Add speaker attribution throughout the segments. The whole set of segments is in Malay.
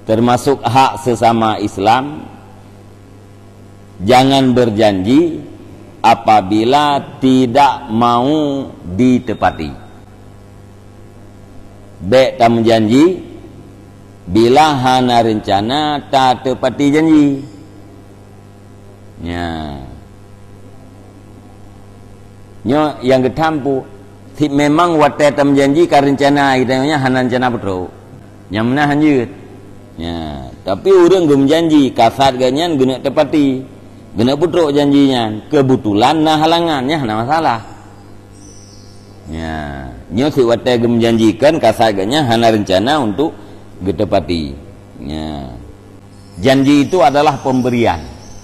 Speaker 1: termasuk hak sesama Islam, jangan berjanji apabila tidak mau ditepati. Baik tamu janji bila hana rencana tak tepati janji. Ya. Nyo yang ketampu memang watai tamu janji ka rencana kita hana rencana betul. Yang mana hanjut. Ya, tapi orang gem janji kasat ganyan guna tepati. Guna putruk janjinya, kebetulan nah halangannya nah masalah. Ya, nyo si watai gem janjikan kasat ganyan hana rencana untuk getepati. Ya. Janji itu adalah pemberian.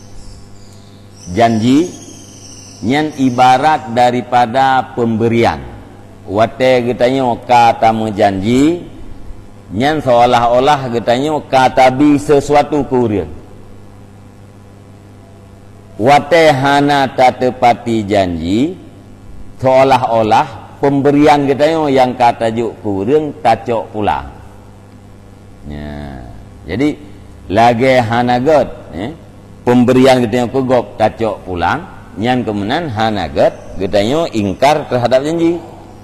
Speaker 1: Janji nyan ibarat daripada pemberian. Watai getanya kata menjanji nyan seolah-olah getanya katabi sesuatu kurian. Watai hana tak tepati janji seolah-olah pemberian getanya yang kata juk kurian tacok pula. Ya. Jadi lagi hana get pemberian getanya kegop tacok pulang nyan kemenan hana get getanya ingkar terhadap janji.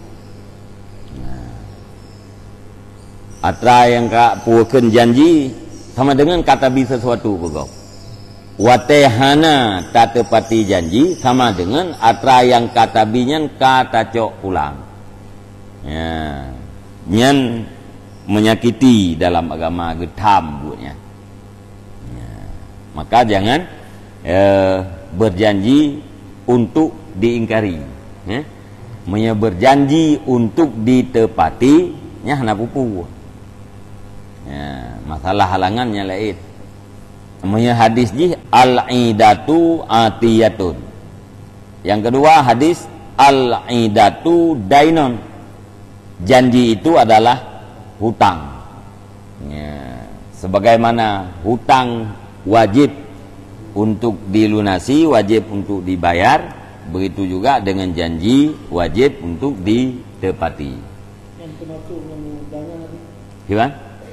Speaker 1: Atra yang kak puakan janji sama dengan kata bisa sesuatu kegau. Watehana tak tepati janji sama dengan atra yang kata binyan kata cok pulang. Ya, nyan menyakiti dalam agama getam buatnya. Ya, maka jangan berjanji untuk diingkari. Ya, berjanji untuk ditepati nya hana pupu. Ya, masalah halangannya lain. Namanya hadis ji al-idatu atiyatun. Yang kedua hadis al-idatu dainon. Janji itu adalah hutang. Ya, sebagaimana hutang wajib untuk dilunasi, wajib untuk dibayar, begitu juga dengan janji wajib untuk ditepati.
Speaker 2: Yang termasuk undangan tadi.
Speaker 1: Gimana?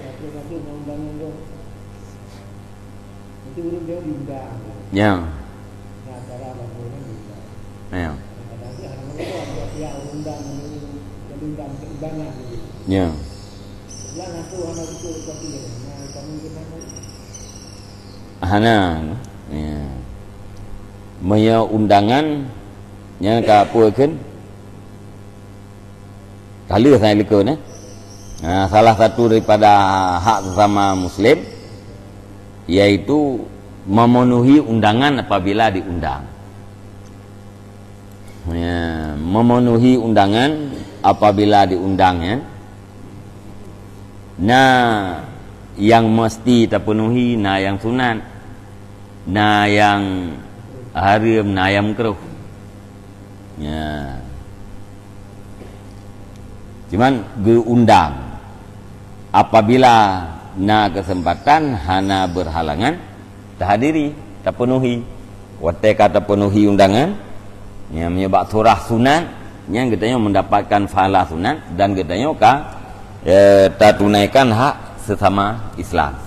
Speaker 2: Itu urut dia diundang.
Speaker 1: Ya.
Speaker 2: Nah, cara laporan diundang.
Speaker 1: Ya.
Speaker 2: Kadang-kadang ada dua pihak undang ke undangan.
Speaker 1: Ya.
Speaker 2: Lah ngaku hana itu seperti ini. Nah, kamu gimana?
Speaker 1: Hana. Ya. Maya undangan yang ka puakeun. Kali saya likun Nah, salah satu daripada hak sesama muslim yaitu memenuhi undangan apabila diundang. Ya, memenuhi undangan apabila diundang ya. Nah, yang mesti terpenuhi, nah yang sunat, nah yang haram, nah yang makruh. Ya. Cuman diundang apabila na kesempatan hana berhalangan terhadiri terpenuhi watai kata penuhi undangan yang menyebab surah sunat yang katanya mendapatkan pahala sunat dan katanya tak tunaikan hak sesama Islam.